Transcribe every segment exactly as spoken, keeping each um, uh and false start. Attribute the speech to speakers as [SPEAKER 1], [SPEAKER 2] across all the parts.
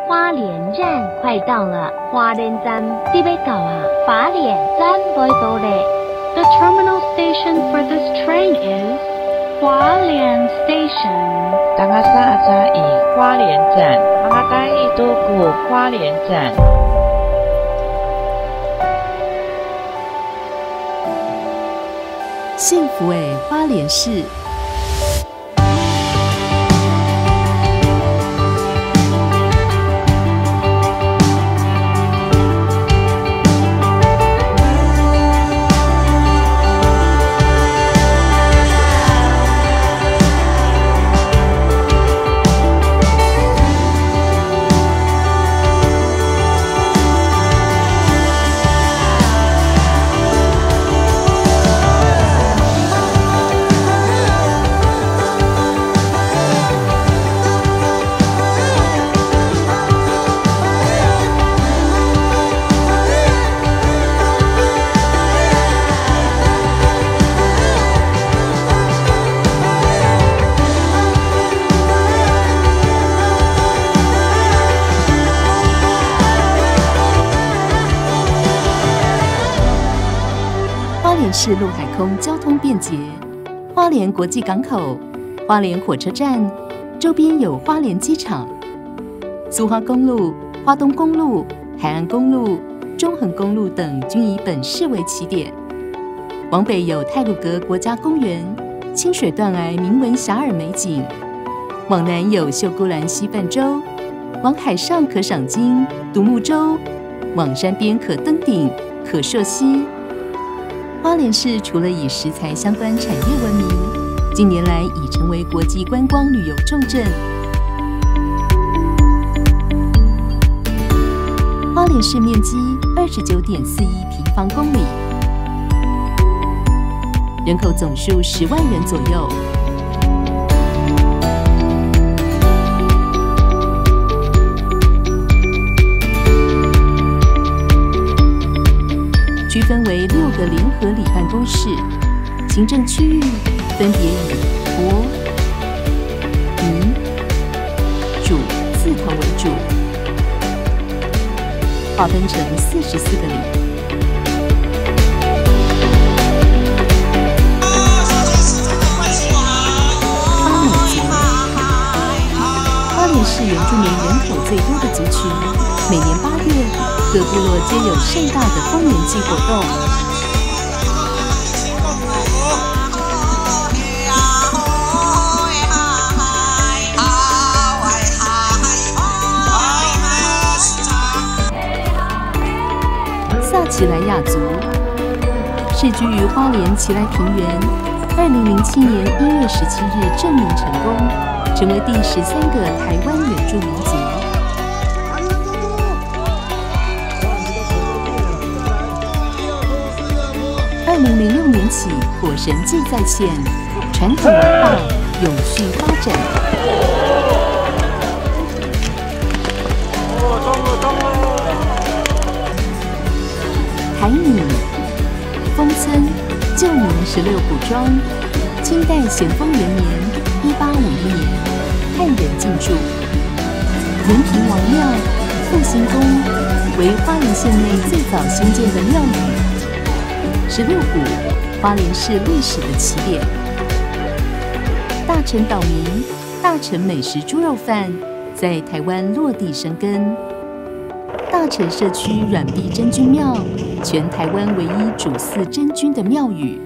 [SPEAKER 1] 花莲站快到了，花莲站你要到啊，花莲站要到嘞。
[SPEAKER 2] The terminal station for this train is花莲 Station。
[SPEAKER 3] 大家早早以花莲站，马家台已渡过花莲站。
[SPEAKER 4] 幸福诶，花莲市。市陆海空交通便捷，花莲国际港口、花莲火车站周边有花莲机场，苏花公路、花东公路、海岸公路、中横公路等均以本市为起点。往北有太鲁阁国家公园、清水断崖名闻遐迩美景；往南有秀姑兰溪泛舟，往海上可赏鲸、独木舟，往山边可登顶、可溯溪。花莲市除了以食材相关产业闻名，近年来已成为国际观光旅游重镇。花莲市面积二十九点四一平方公里，人口总数十万人左右。区分为六个联合里办公室，行政区域分别以国、民、主四头为主，划分成四十四个里。花美族，花莲是原住民人口最多的族群，每年八月。各部落皆有盛大的丰年祭活动。萨奇莱雅族世居于花莲奇莱平原，二零零七年一月十七日证明成功，成为第十三个台湾原住民族。二零零六年起，火神祭再现，传统文化永续发展。台闽、丰村旧名十六古庄，清代咸丰元年（一八五一年）汉人进驻。延平王庙、复兴宫为花莲县内最早兴建的庙宇。十六股，花莲市历史的起点。大陈岛民、大陈美食猪肉饭在台湾落地生根。大陈社区软壁真君庙，全台湾唯一主祀真君的庙宇。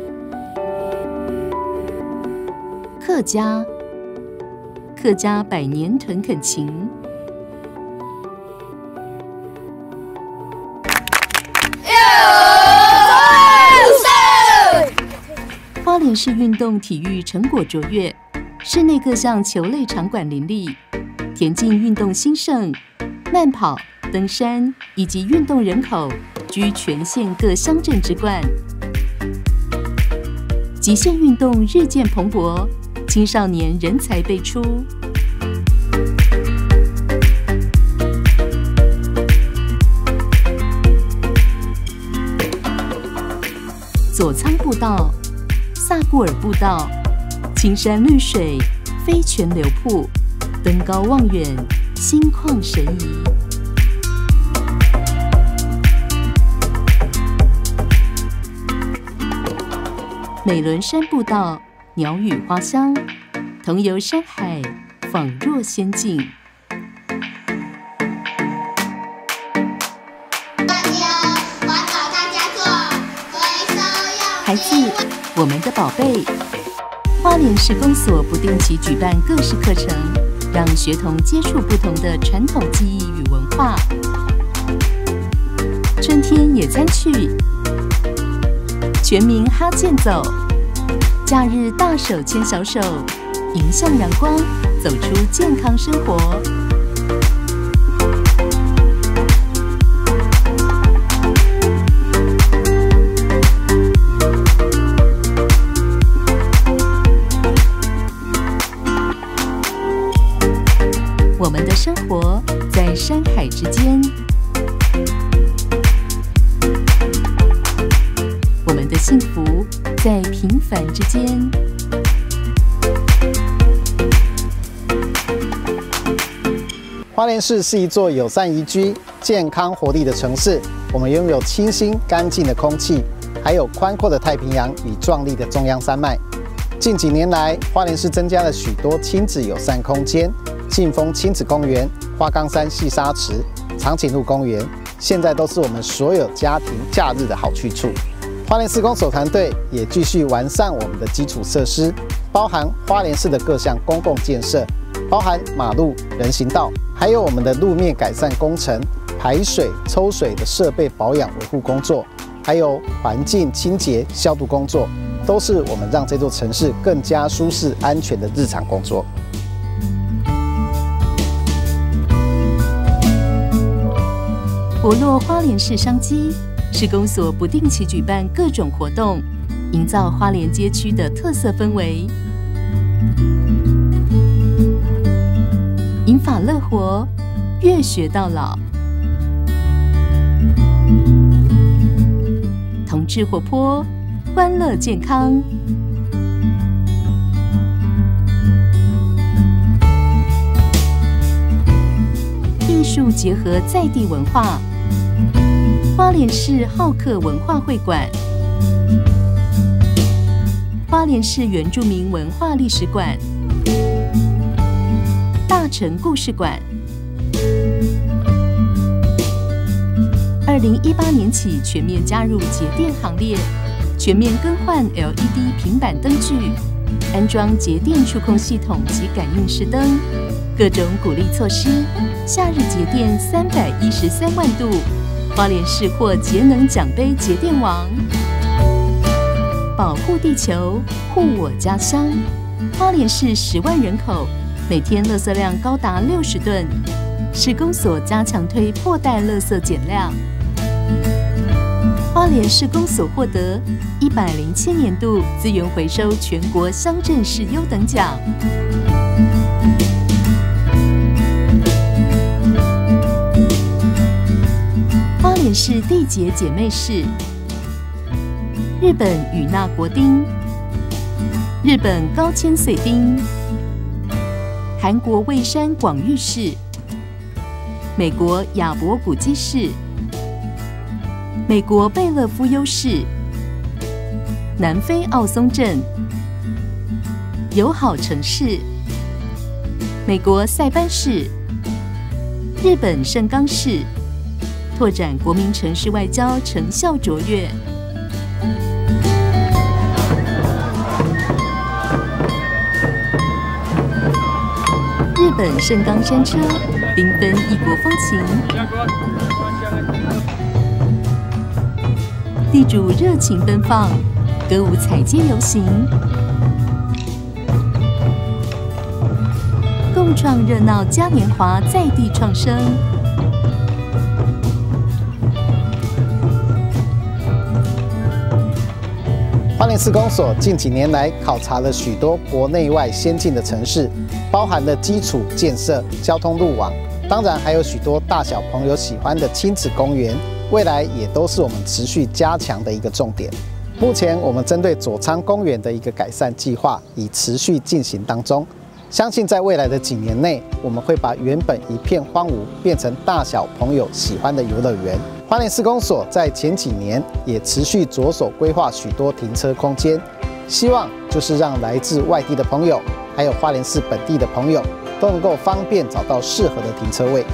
[SPEAKER 4] 客家，客家百年屯垦情。花莲市运动体育成果卓越，市内各项球类场馆林立，田径运动兴盛，慢跑、登山以及运动人口居全县各乡镇之冠。极限运动日渐蓬勃，青少年人才辈出。左仓步道、萨固尔步道、青山绿水、飞泉流瀑、登高望远、 心旷神怡。美仑山步道，鸟语花香，同游山海，仿若仙境。孩子，我们的宝贝，花莲市公所不定期举办各式课程，让学童接触不同的传统技艺与文化。春天野餐去，全民哈健走，假日大手牵小手，迎向阳光，走出健康生活。我们的生活在山海之间，我们的幸福在平凡之间。
[SPEAKER 5] 花莲市是一座友善宜居、健康活力的城市，我们拥有清新干净的空气，还有宽阔的太平洋与壮丽的中央山脉。近几年来，花莲市增加了许多亲子友善空间。信丰亲子公园、花岗山细沙池、长颈鹿公园，现在都是我们所有家庭假日的好去处。花莲市公所团队也继续完善我们的基础设施，包含花莲市的各项公共建设，包含马路、人行道，还有我们的路面改善工程、排水、抽水的设备保养维护工作，还有环境清洁消毒工作，都是我们让这座城市更加舒适安全的日常工作。
[SPEAKER 4] 活络花莲市商机，市公所不定期举办各种活动，营造花莲街区的特色氛围。银发乐活，乐学到老，同志活泼，欢乐健康。艺术结合在地文化，花莲市好客文化会馆、花莲市原住民文化历史馆、大城故事馆。二零一八年起全面加入节电行列，全面更换 L E D 平板灯具，安装节电触控系统及感应式灯，各种鼓励措施。夏日节电三百一十三万度，花莲市获节能奖杯节电王。保护地球，护我家乡。花莲市十万人口，每天垃圾量高达六十吨，市公所加强推破袋垃圾减量。花莲市公所获得一百零七年度资源回收全国乡镇市优等奖。花莲市缔结姐妹市，日本与那国町、日本高千穗町、韩国蔚山广域市、美国亚博古迹市、美国贝勒夫优市、南非奥松镇、友好城市、美国塞班市、日本盛冈市，拓展国民城市外交成效卓越。日本盛冈山车缤纷异国风情，地主热情奔放，歌舞踩街游行，共创热闹嘉年华在地创生。
[SPEAKER 5] 花莲市公所近几年来考察了许多国内外先进的城市，包含了基础建设、交通路网，当然还有许多大小朋友喜欢的亲子公园，未来也都是我们持续加强的一个重点。目前我们针对左昌公园的一个改善计划已持续进行当中， 相信在未来的几年内，我们会把原本一片荒芜变成大小朋友喜欢的游乐园。花莲市公所在前几年也持续着手规划许多停车空间，希望就是让来自外地的朋友，还有花莲市本地的朋友，都能够方便找到适合的停车位。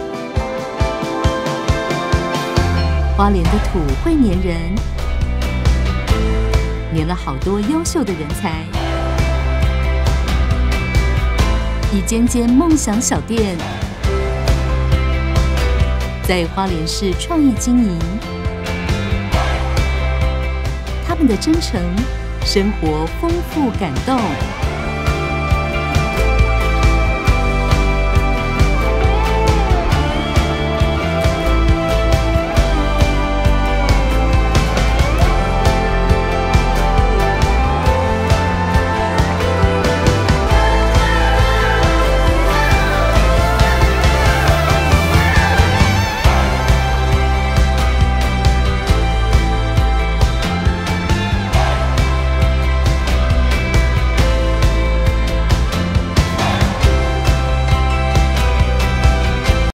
[SPEAKER 4] 花莲的土会黏人，黏了好多优秀的人才。一间间梦想小店，在花莲市创意经营，他们的真诚，生活丰富感动。